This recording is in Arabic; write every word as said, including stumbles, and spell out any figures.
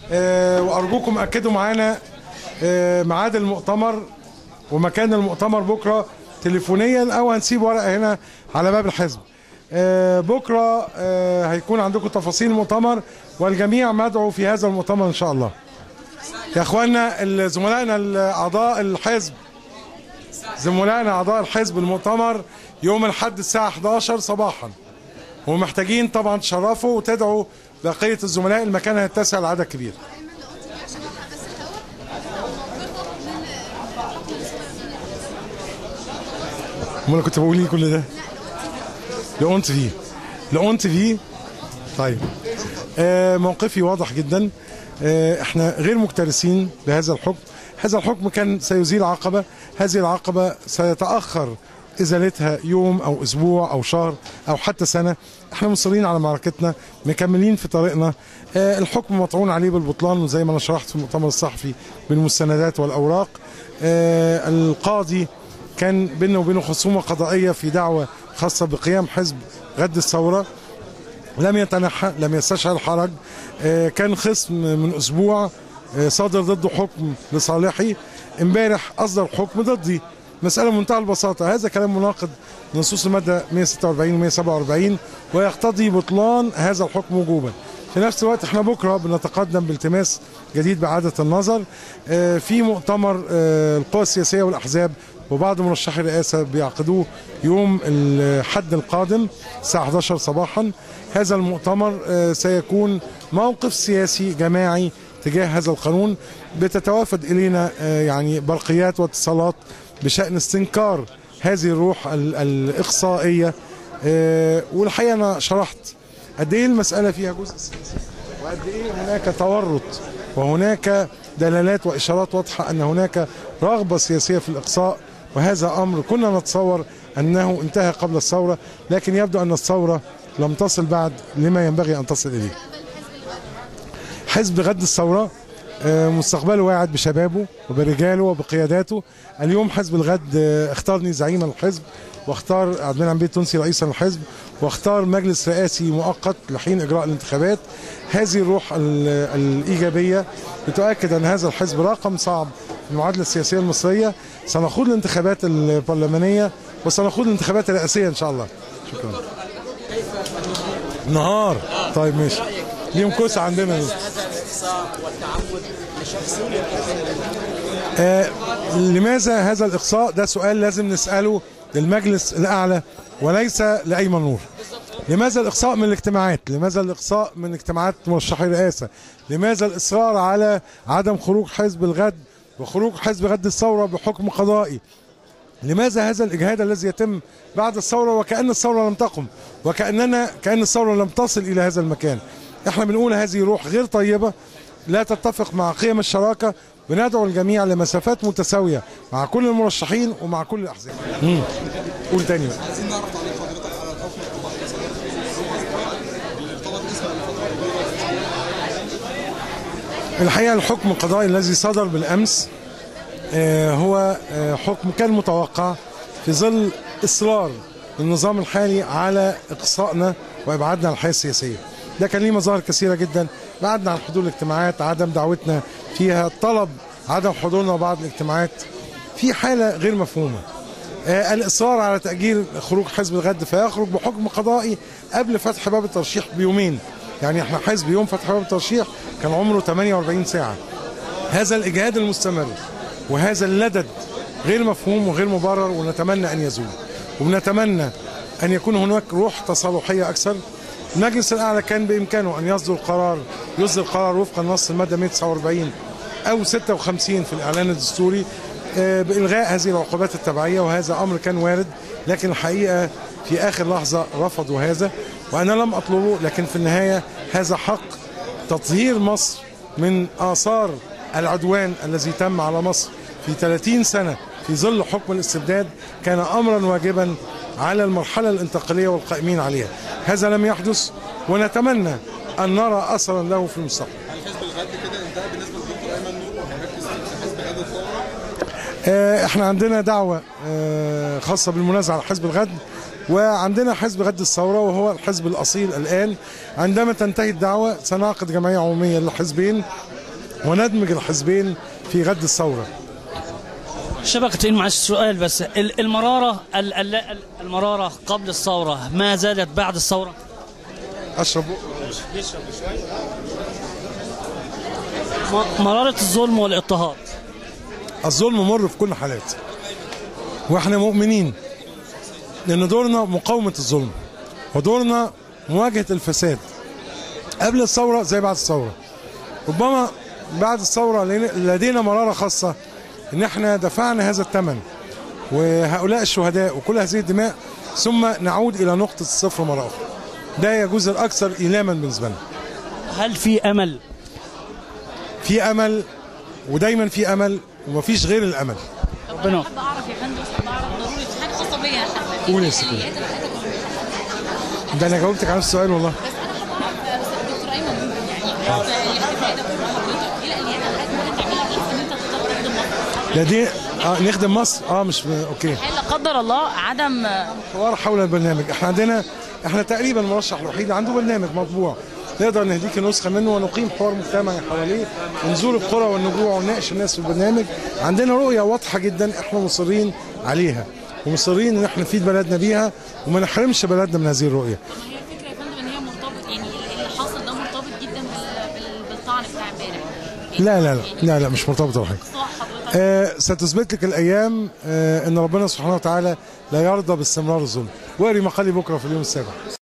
آه وارجوكم اكدوا معانا آه ميعاد المؤتمر ومكان المؤتمر بكره تليفونيا، او هنسيب ورقه هنا على باب الحزب. آه بكره آه هيكون عندكم تفاصيل المؤتمر، والجميع مدعو في هذا المؤتمر ان شاء الله. يا اخواننا زملائنا اعضاء الحزب، زملائنا اعضاء الحزب، المؤتمر يوم الاحد الساعه احداشر صباحا، ومحتاجين طبعا تشرفوا وتدعوا بقيه الزملاء، المكان هيتسع لعدد كبير. امال كنت بقول ايه كل ده؟ لقونت فيه لقونت فيه طيب. آه موقفي واضح جدا. آه احنا غير مكترثين بهذا الحكم. هذا الحكم كان سيزيل عقبه، هذه العقبه سيتاخر ازالتها يوم او اسبوع او شهر او حتى سنه. احنا مصرين على معركتنا، مكملين في طريقنا. آه الحكم مطعون عليه بالبطلان، وزي ما انا شرحت في المؤتمر الصحفي بالمستندات والاوراق. آه القاضي كان بينه وبينه خصومه قضائيه في دعوه خاصه بقيام حزب غد الثوره، لم يتنحى، لم يستشعر الحرج. آه كان خصم من اسبوع آه صادر ضده حكم لصالحي، امبارح اصدر حكم ضدي. مسألة منتهى البساطة، هذا كلام مناقض لنصوص المادة مئة وستة وأربعين و مئة وسبعة وأربعين، ويقتضي بطلان هذا الحكم وجوبا. في نفس الوقت احنا بكرة بنتقدم بالتماس جديد بإعادة النظر في مؤتمر القوى السياسية والأحزاب، وبعض مرشحي الرئاسة بيعقدوه يوم الأحد القادم الساعة احداشر صباحا. هذا المؤتمر سيكون موقف سياسي جماعي تجاه هذا القانون. بتتوافد إلينا يعني برقيات واتصالات بشأن استنكار هذه الروح الإقصائية، والحقيقة أنا شرحت قد إيه المسألة فيها جزء سياسي، وقد إيه هناك تورط، وهناك دلالات وإشارات واضحة أن هناك رغبة سياسية في الإقصاء. وهذا أمر كنا نتصور أنه انتهى قبل الثورة، لكن يبدو أن الثورة لم تصل بعد لما ينبغي أن تصل إليه. حزب غد الثورة مستقبله واعد بشبابه وبرجاله وبقياداته. اليوم حزب الغد اختارني زعيما الحزب، واختار عبد المنعم بيه التونسي رئيسا للحزب، واختار مجلس رئاسي مؤقت لحين اجراء الانتخابات. هذه الروح الايجابيه بتؤكد ان هذا الحزب رقم صعب في المعادله السياسيه المصريه. سنخوض الانتخابات البرلمانيه وسنخوض الانتخابات الرئاسيه ان شاء الله. شكرا. نهار طيب ماشي. اليوم كوسه عندنا. آه لماذا هذا الإقصاء؟ ده سؤال لازم نسأله للمجلس الأعلى وليس لأيمن نور. لماذا الإقصاء من الاجتماعات؟ لماذا الإقصاء من اجتماعات مرشحي الرئاسة؟ لماذا الإصرار على عدم خروج حزب الغد وخروج حزب غد الثورة بحكم قضائي؟ لماذا هذا الإجهاد الذي يتم بعد الثورة وكأن الثورة لم تقم، وكأننا كأن الثورة لم تصل إلى هذا المكان؟ احنا بنقول هذه روح غير طيبة، لا تتفق مع قيم الشراكة. بندعو الجميع لمسافات متساوية مع كل المرشحين ومع كل الأحزاب. قول تاني بقى. عايزين نعرف تعليق حضرتك على الحكم القضائي الحقيقة الحكم القضائي الذي صدر بالأمس آه هو آه حكم كان متوقع في ظل إصرار النظام الحالي على إقصائنا وإبعادنا عن الحياة السياسية. ده كان ليه مظاهر كثيرة جدا، بعدنا عن حضور الاجتماعات، عدم دعوتنا فيها، طلب عدم حضورنا بعض الاجتماعات، في حالة غير مفهومة. آه الإصرار على تأجيل خروج حزب الغد فيخرج بحكم قضائي قبل فتح باب الترشيح بيومين. يعني احنا حزب يوم فتح باب الترشيح كان عمره ثمانية وأربعين ساعة. هذا الإجهاد المستمر وهذا اللدد غير مفهوم وغير مبرر، ونتمنى أن يزول، وبنتمنى أن يكون هناك روح تصالحية أكثر. المجلس الأعلى كان بإمكانه أن يصدر قرار يصدر قرار وفقا نص المادة مئة وتسعة وأربعين أو ستة وخمسين في الإعلان الدستوري بإلغاء هذه العقوبات التبعية، وهذا أمر كان وارد، لكن الحقيقة في آخر لحظة رفضوا هذا، وأنا لم أطلبه. لكن في النهاية هذا حق تطهير مصر من آثار العدوان الذي تم على مصر في ثلاثين سنة في ظل حكم الاستبداد، كان أمرا واجبا على المرحلة الانتقالية والقائمين عليها. هذا لم يحدث، ونتمنى أن نرى أثرا له في المستقبل. هل حزب الغد كده انتهى بالنسبة للدكتور أيمن نور وهيركز في حزب غد الثورة؟ آه احنا عندنا دعوة آه خاصة بالمنازعة على حزب الغد، وعندنا حزب غد الثورة وهو الحزب الأصيل الآن. عندما تنتهي الدعوة سنعقد جمعية عمومية للحزبين وندمج الحزبين في غد الثوره. شبكتين مع السؤال بس، المرارة المرارة قبل الثورة ما زالت بعد الثورة؟ اشرب مرارة الظلم والاضطهاد. الظلم مر في كل حالات، واحنا مؤمنين ان دورنا مقاومة الظلم ودورنا مواجهة الفساد قبل الثورة زي بعد الثورة. ربما بعد الثورة لدينا مرارة خاصة ان احنا دفعنا هذا الثمن وهؤلاء الشهداء وكل هذه الدماء، ثم نعود الى نقطة الصفر مرة اخرى. ده يجوز الاكثر ايلاما بالنسبة لنا. هل في امل؟ في امل، ودايما في امل، ومفيش غير الامل. ربنا حابه اعرف يا فندم، حابه اعرف ضروري حاجه خاصه بيا يا حبيبي. قولي يا ستي. ده انا جاوبتك على السؤال والله. بس انا حابه اعرف دكتور ايمن، يعني الاحتفاء ده كله حضرتك ايه الاليات اللي حضرتك ممكن تعملها بحيث ان انت تقدر تخدم مصر؟ لا دي اه نخدم مصر اه مش اوكي. لا قدر الله عدم حوار حول البرنامج. احنا عندنا احنا تقريبا المرشح الوحيد عنده برنامج مطبوع نقدر نهديك نسخه منه ونقيم حوار مجتمعي حواليه ونزور القرى والنجوع ونناقش الناس في البرنامج. عندنا رؤيه واضحه جدا احنا مصرين عليها ومصرين ان احنا نفيد بلدنا بيها وما نحرمش بلدنا من هذه الرؤيه. ما هي الفكره يا فندم ان هي مرتبط، يعني اللي حاصل ده مرتبط جدا بالطعن بتاع امبارح. لا لا لا لا لا مش مرتبطه بحاجه. آه ستثبت لك الايام آه ان ربنا سبحانه وتعالى لا يرضى باستمرار الظلم. واقري مقالي بكره في اليوم السابع.